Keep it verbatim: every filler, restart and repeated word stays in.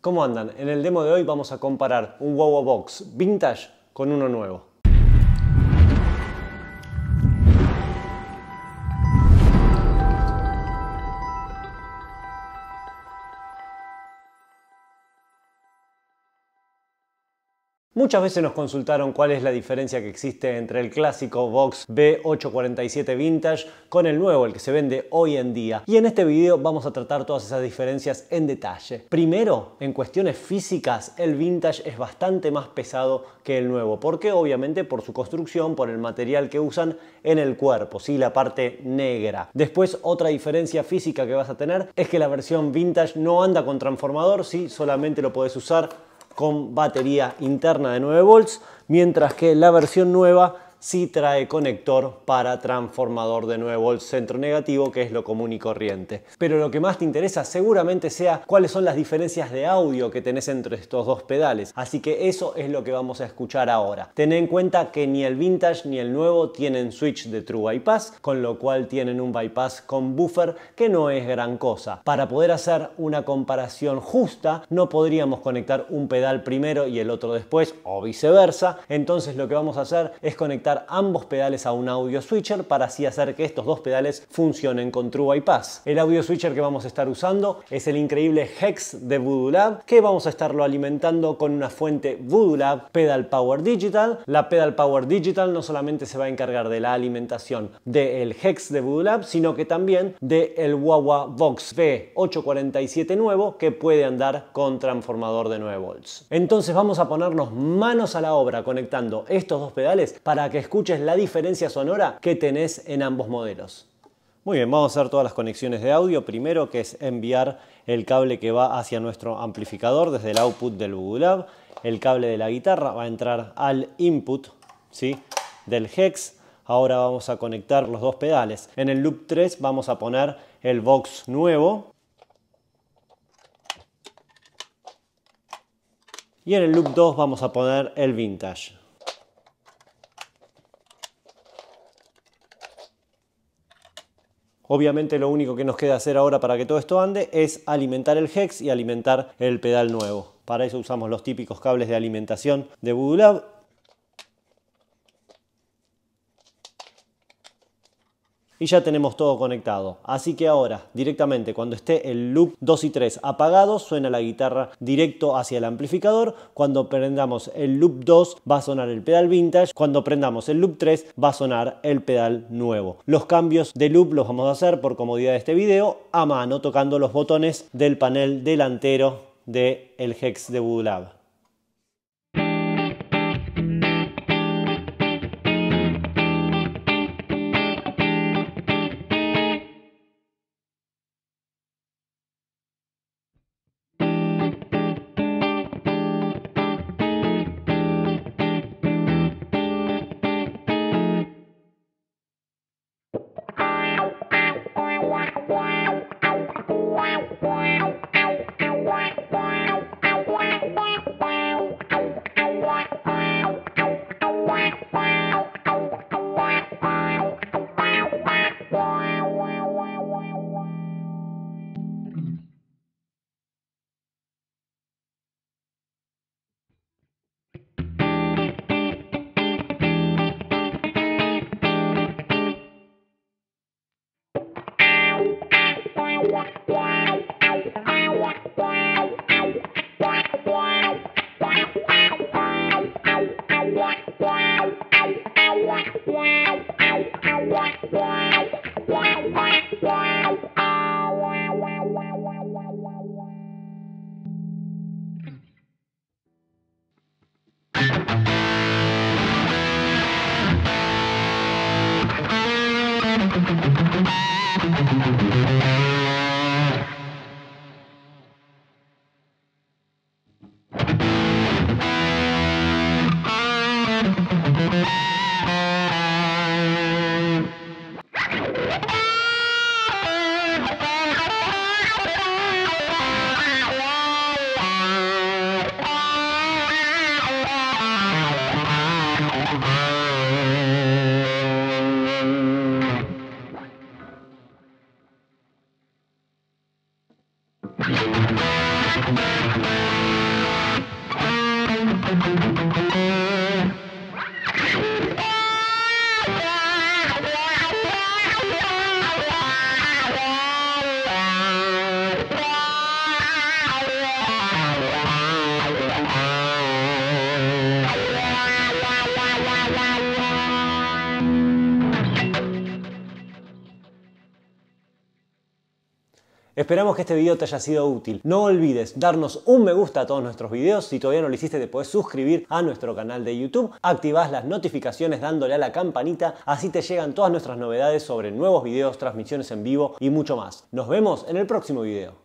¿Cómo andan? En el demo de hoy vamos a comparar un Wah-Wah Box vintage con uno nuevo. Muchas veces nos consultaron cuál es la diferencia que existe entre el clásico Box B ochocientos cuarenta y siete Vintage con el nuevo, el que se vende hoy en día. Y en este video vamos a tratar todas esas diferencias en detalle. Primero, en cuestiones físicas, el Vintage es bastante más pesado que el nuevo. ¿Por qué? Obviamente por su construcción, por el material que usan en el cuerpo, ¿sí? La parte negra. Después, otra diferencia física que vas a tener es que la versión Vintage no anda con transformador, ¿sí? Solamente lo puedes usar con batería interna de nueve volts, mientras que la versión nueva sí trae conector para transformador de nueve volts centro negativo, que es lo común y corriente. Pero lo que más te interesa seguramente sea cuáles son las diferencias de audio que tenés entre estos dos pedales. Así que eso es lo que vamos a escuchar ahora. Ten en cuenta que ni el Vintage ni el nuevo tienen switch de True Bypass, con lo cual tienen un bypass con buffer que no es gran cosa. Para poder hacer una comparación justa, no podríamos conectar un pedal primero y el otro después, o viceversa. Entonces lo que vamos a hacer es conectar ambos pedales a un audio switcher para así hacer que estos dos pedales funcionen con True Bypass. El audio switcher que vamos a estar usando es el increíble Hex de Voodoo Lab, que vamos a estarlo alimentando con una fuente Voodoo Lab Pedal Power Digital. La Pedal Power Digital no solamente se va a encargar de la alimentación del Hex de Voodoo Lab, sino que también del Wah-Wah Box B ochocientos cuarenta y siete nuevo, que puede andar con transformador de nueve volts. Entonces vamos a ponernos manos a la obra conectando estos dos pedales para que escuches la diferencia sonora que tenés en ambos modelos. Muy bien, vamos a hacer todas las conexiones de audio. Primero, que es enviar el cable que va hacia nuestro amplificador desde el output del Voodoo Lab. El cable de la guitarra va a entrar al input, ¿sí?, del Hex. Ahora vamos a conectar los dos pedales. En el loop tres vamos a poner el Box nuevo. Y en el loop dos vamos a poner el Vintage. Obviamente lo único que nos queda hacer ahora para que todo esto ande es alimentar el Hex y alimentar el pedal nuevo. Para eso usamos los típicos cables de alimentación de Voodoo Lab. Y ya tenemos todo conectado. Así que ahora, directamente, cuando esté el loop dos y tres apagado, suena la guitarra directo hacia el amplificador. Cuando prendamos el loop dos, va a sonar el pedal Vintage. Cuando prendamos el loop tres, va a sonar el pedal nuevo. Los cambios de loop los vamos a hacer, por comodidad de este video, a mano, tocando los botones del panel delantero del Hex de Voodoo Lab. We'll be right back. Esperamos que este video te haya sido útil. No olvides darnos un me gusta a todos nuestros videos. Si todavía no lo hiciste, te puedes suscribir a nuestro canal de YouTube. Activás las notificaciones dándole a la campanita, así te llegan todas nuestras novedades sobre nuevos videos, transmisiones en vivo y mucho más. Nos vemos en el próximo video.